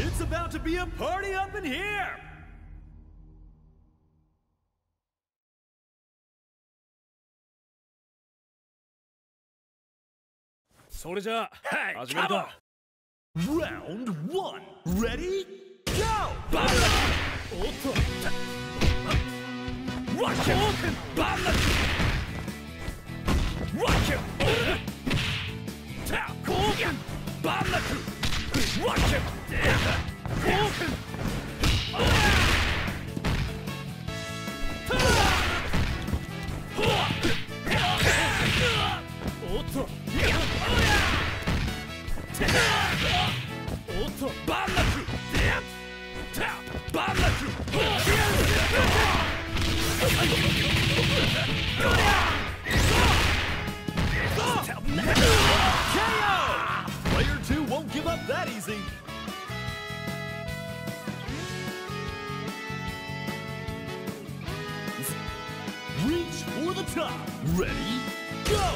It's about to be a party up in here! それじゃあ、始めるか。Round 1 Ready? Go! バンナおっとワッキャバンナワッキャタコーキャバンナワッキャコーキャおっとおっとバンナクバンナクPlayer 2 won't give up that easy. Reach for the top. Ready? Go!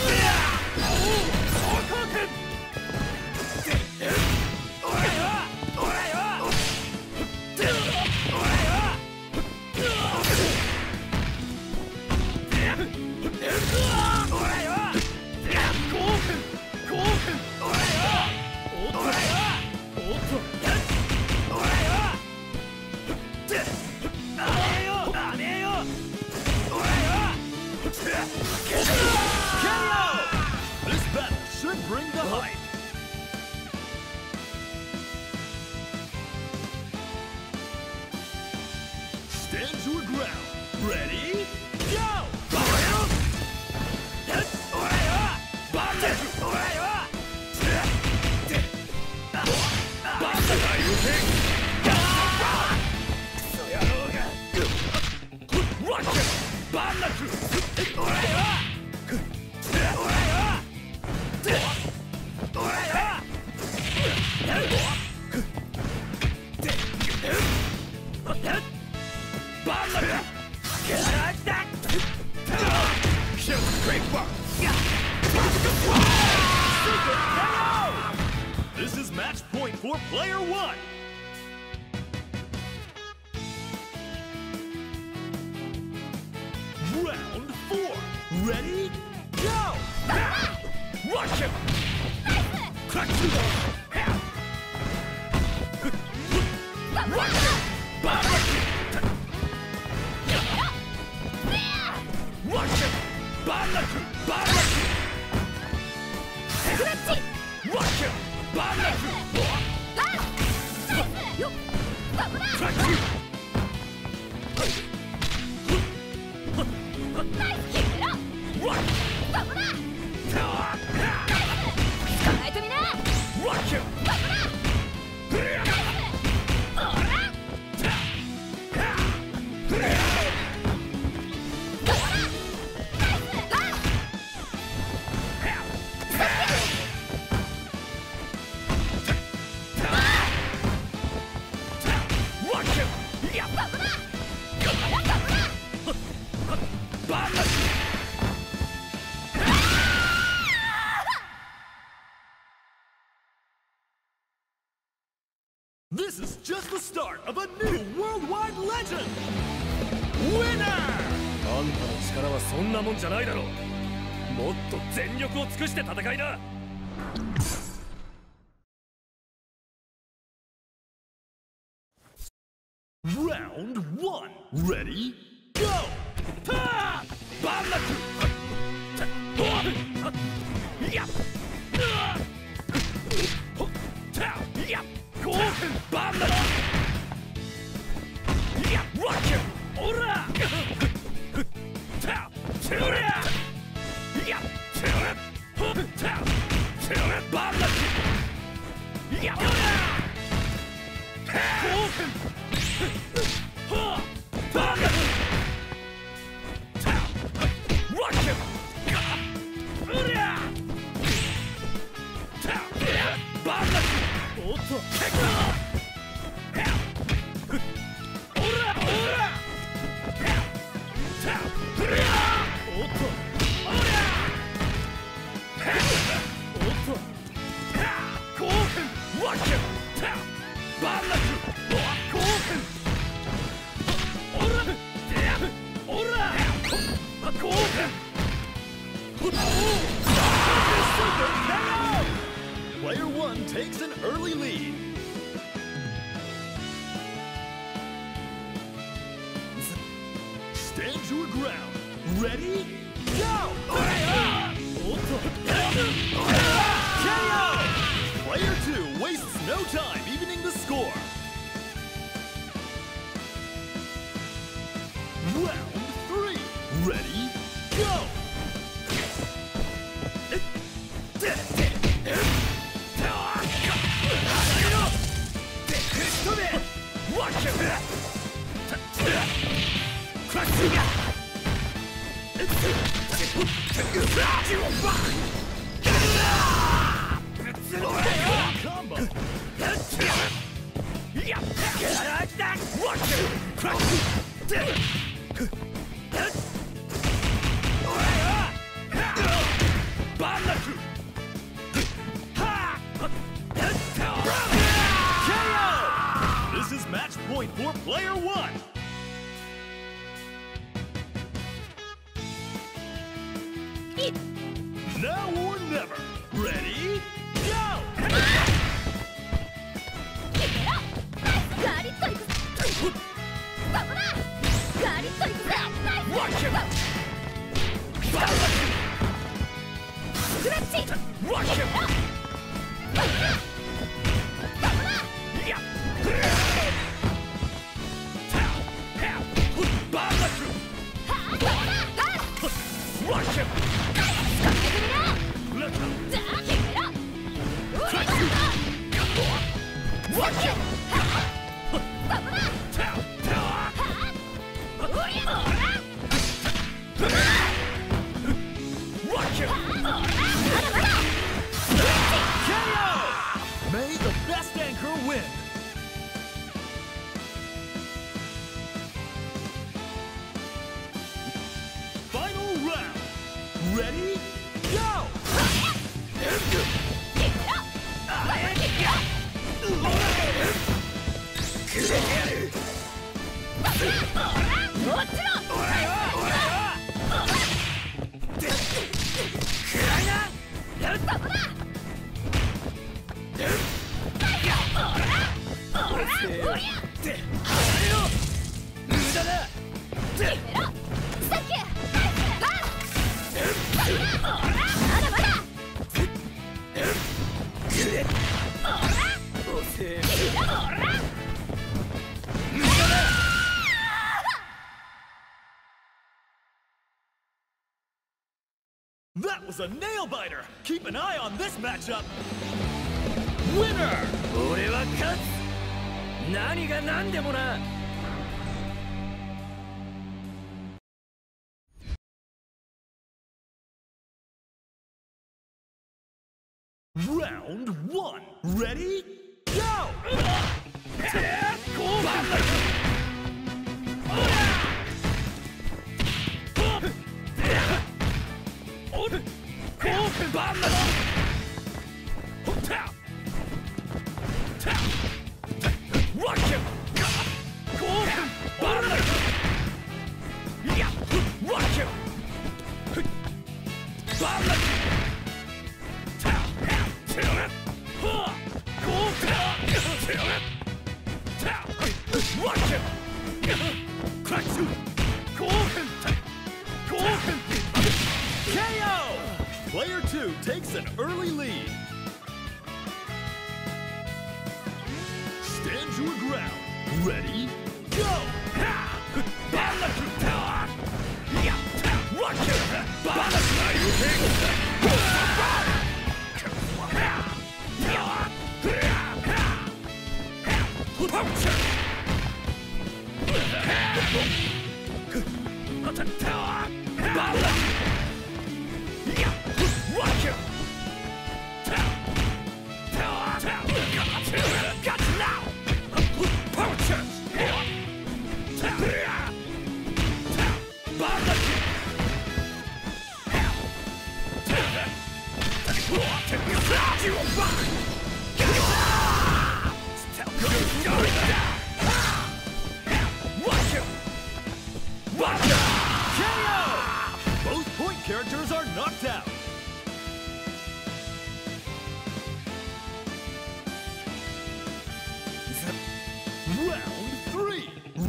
This battle should bring the hype. Stand your ground. Ready? Go! This is match point for player 1. Round 4. Ready? Go! Rush him! Crack to the Rush him! Rush him! Banaku! Banaku! Rush him! Banaku! Crack to This is just the start of a new worldwide legend! Winner! あんたの力はそんなもんじゃないだろう。もっと全力を尽くして戦いな。Round 1. Ready? Go! Ta! Bannaku! Yap! Ta! Yap! Bannaku! Yap! Rock him! Ora! Ta! Tura! Yap! Tura! Ta! Tura! Bannaku! Yap! Ora! バンナクゴークンオラオラゴークンPlayer 1 takes an early lead. Stand your ground. Ready? Go! KO! Player 2 wastes no time evening the score. Round 3. Ready? Go! Combo. This is match point for player 1. Now or never. Ready? Go! May the best anchor win! Final round! Ready? Go! That was a nail-biter! Keep an eye on this matchup! Winner! 俺は勝つ! 何が何でもな! Round 1. Ready? Go! KO! Player 2 takes an early lead. Stand your ground. Ready? Go!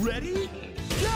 Ready? Go!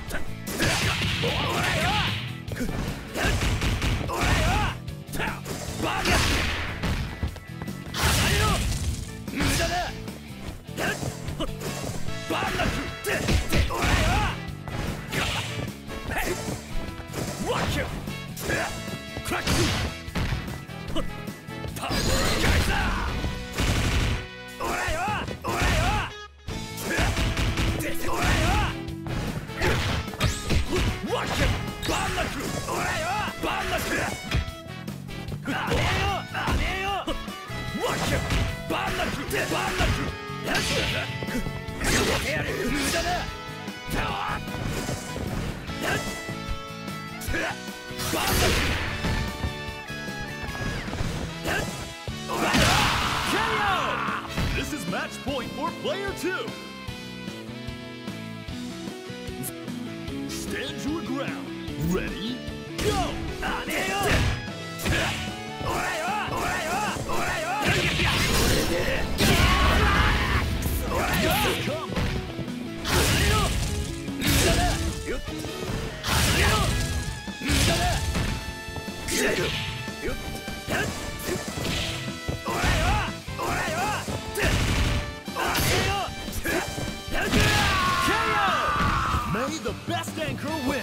This is match point for player 2. Stand your ground. Ready? Go! May the best anchor win.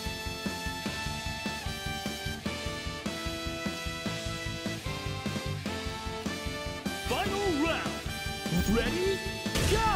Final round. Ready? Go!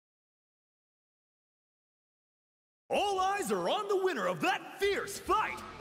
All eyes are on the winner of that fierce fight!